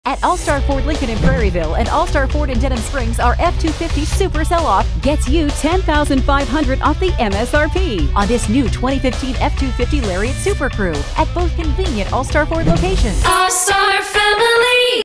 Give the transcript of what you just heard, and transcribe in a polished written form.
At All-Star Ford Lincoln in Prairieville and All-Star Ford in Denham Springs, our F-250 Super Sell-Off gets you $10,500 off the MSRP on this new 2015 F-250 Lariat Super Crew at both convenient All-Star Ford locations. All-Star Family!